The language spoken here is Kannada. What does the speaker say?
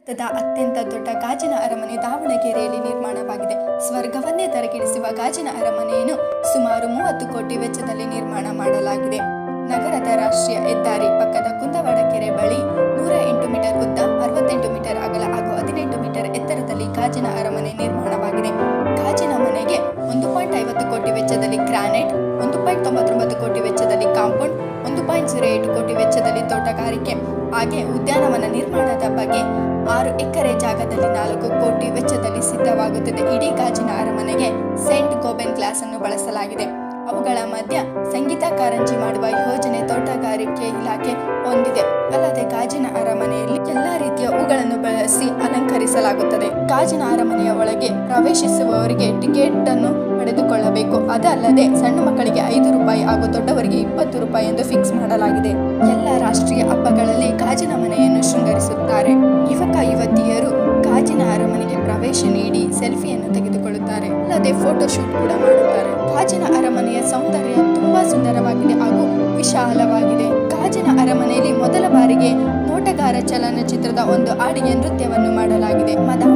ಭಾರತದ ಅತ್ಯಂತ ದೊಡ್ಡ ಗಾಜಿನ ಅರಮನೆ ದಾವಣಗೆರೆಯಲ್ಲಿ ನಿರ್ಮಾಣವಾಗಿದೆ. ಸ್ವರ್ಗವನ್ನೇ ತರಗಿಡಿಸುವ ಗಾಜಿನ ಅರಮನೆಯನ್ನು ಸುಮಾರು 30 ಕೋಟಿ ವೆಚ್ಚದಲ್ಲಿ ನಿರ್ಮಾಣ ಮಾಡಲಾಗಿದೆ. ನಗರದ ರಾಷ್ಟ್ರೀಯ ಹೆದ್ದಾರಿ ಪಕ್ಕದ ಕುಂದವಾಡ ಕೆರೆ ಬಳಿ 108 ಮೀಟರ್ ಉದ್ದ, 68 ಮೀಟರ್ ಅಗಲ ಹಾಗೂ 18 ಮೀಟರ್ ಎತ್ತರದಲ್ಲಿ ಗಾಜಿನ ಅರಮನೆ ನಿರ್ಮಾಣವಾಗಿದೆ. ಗಾಜಿನ ಮನೆಗೆ 1.50 ಕೋಟಿ ವೆಚ್ಚದಲ್ಲಿ ಗ್ರಾನೈಟ್, 1.99 ಕೋಟಿ ವೆಚ್ಚದಲ್ಲಿ ಕಾಂಪೌಂಡ್, 1.08 ಕೋಟಿ ವೆಚ್ಚದಲ್ಲಿ ತೋಟಗಾರಿಕೆ ಹಾಗೆ ಉದ್ಯಾನವನ ನಿರ್ಮಾಣದ ಬಗ್ಗೆ 6 ಎಕರೆ ಜಾಗದಲ್ಲಿ 4 ಕೋಟಿ ವೆಚ್ಚದಲ್ಲಿ ಸಿದ್ಧವಾಗುತ್ತದೆ. ಇಡೀ ಗಾಜಿನ ಅರಮನೆಗೆ ಸೆಂಟ್ ಗೋಬೆನ್ ಗ್ಲಾಸ್ ಅನ್ನು ಬಳಸಲಾಗಿದೆ. ಅವುಗಳ ಮಧ್ಯ ಸಂಗೀತ ಕಾರಂಜಿ ಮಾಡುವ ಯೋಜನೆ ತೋಟಗಾರಿಕೆ ಇಲಾಖೆ ಹೊಂದಿದೆ. ಅಲ್ಲದೆ ಗಾಜಿನ ಅರಮನೆಯಲ್ಲಿ ಎಲ್ಲಾ ರೀತಿಯ ಹೂಗಳನ್ನು ಬಳಸಿ ಅಲಂಕರಿಸಲಾಗುತ್ತದೆ. ಗಾಜಿನ ಅರಮನೆಯ ಒಳಗೆ ಪ್ರವೇಶಿಸುವವರಿಗೆ ಟಿಕೆಟ್ ಅನ್ನು ಪಡೆದುಕೊಳ್ಳಬೇಕು. ಅದಲ್ಲದೆ ಸಣ್ಣ ಮಕ್ಕಳಿಗೆ 5 ರೂಪಾಯಿ ಹಾಗೂ ದೊಡ್ಡವರಿಗೆ 20 ರೂಪಾಯಿ ಎಂದು ಫಿಕ್ಸ್ ಮಾಡಲಾಗಿದೆ. ಎಲ್ಲ ರಾಷ್ಟ್ರೀಯ ಹಬ್ಬಗಳಲ್ಲಿ ಗಾಜಿನ ಮನೆಯನ್ನು ಶೃಂಗರಿಸುತ್ತಾರೆ. ಯುವಕ ಯುವತಿಯರು ಗಾಜಿನ ಅರಮನೆಗೆ ಪ್ರವೇಶ ನೀಡಿ ಸೆಲ್ಫಿಯನ್ನು ತೆಗೆದುಕೊಳ್ಳುತ್ತಾರೆ. ಅಲ್ಲದೆ ಫೋಟೋ ಶೂಟ್ ಕೂಡ ಮಾಡುತ್ತಾರೆ. ಗಾಜಿನ ಅರಮನೆಯ ಸೌಂದರ್ಯ ತುಂಬಾ ಸುಂದರವಾಗಿದೆ ಹಾಗೂ ವಿಶಾಲವಾಗಿದೆ. ಗಾಜಿನ ಅರಮನೆಯಲ್ಲಿ ಮೊದಲ ಬಾರಿಗೆ ನೋಟಗಾರ ಚಲನಚಿತ್ರದ ಒಂದು ಹಾಡಿಗೆ ನೃತ್ಯವನ್ನು ಮಾಡಲಾಗಿದೆ.